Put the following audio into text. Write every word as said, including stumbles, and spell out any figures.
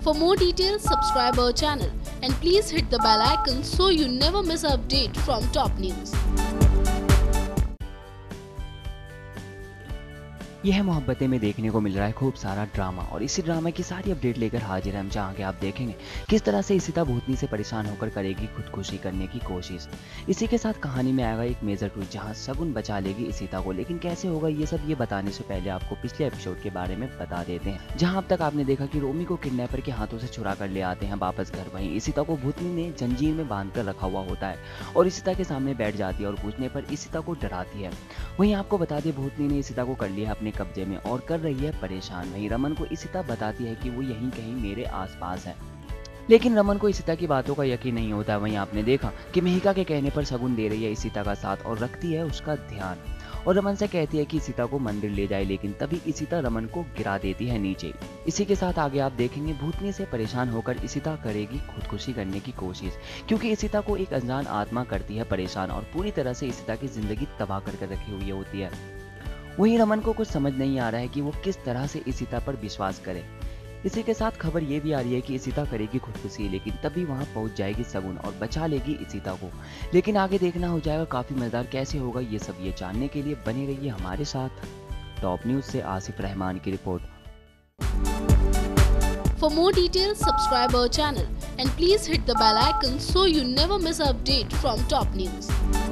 For more details, subscribe our channel and please hit the bell icon so you never miss an update from top news. यह मोहब्बतें में देखने को मिल रहा है खूब सारा ड्रामा, और इसी ड्रामा की सारी अपडेट लेकर हाजिर हम, जहाँ के आप देखेंगे किस तरह से इशिता भूतनी से परेशान होकर करेगी खुदकुशी करने की कोशिश। इसी के साथ कहानी में आएगा एक मेजर ट्विस्ट, जहाँ शगुन बचा लेगी इशिता को। लेकिन कैसे होगा ये सब, ये बताने से पहले आपको पिछले एपिसोड के बारे में बता देते हैं, जहाँ अब तक आपने देखा कि रोमी को किडनैपर के हाथों से छुड़ा कर ले आते हैं वापस घर। वहीं इशिता को भूतनी ने जंजीर में बांध कर रखा हुआ होता है और इशिता के सामने बैठ जाती है और पूछने पर इशिता को डराती है। वहीं आपको बता दें भूतनी ने इशिता को कर लिया अपने कब्जे में और कर रही है परेशान। वहीं रमन को इशिता बताती है कि वो यहीं कहीं मेरे आसपास है, लेकिन रमन को इशिता की बातों का यकीन नहीं होता है। वहीं आपने देखा कि मेहिका के कहने पर शगुन दे रही है इशिता का साथ और रखती है उसका ध्यान, और रमन से कहती है कि इशिता को मंदिर ले जाए, लेकिन तभी इशिता रमन को गिरा देती है नीचे। इसी के साथ आगे आप देखेंगे भूतनी से परेशान होकर इशिता करेगी खुदकुशी करने की कोशिश, क्योंकि इशिता को एक अनजान आत्मा करती है परेशान और पूरी तरह से इशिता की जिंदगी तबाह करके रखी हुई होती है। वहीं रमन को कुछ समझ नहीं आ रहा है कि वो किस तरह से इशिता पर विश्वास करे। इसी के साथ खबर ये भी आ रही है कि इशिता करेगी खुदकुशी, लेकिन तभी वहां पहुंच जाएगी शगुन और बचा लेगी इशिता को। लेकिन आगे देखना हो जाएगा काफी मजेदार, कैसे होगा ये सब, ये जानने के लिए बने रहिए हमारे साथ। टॉप न्यूज से आसिफ रहमान की report. For more details, subscribe our channel and please hit the bell icon so you never miss an update from top news.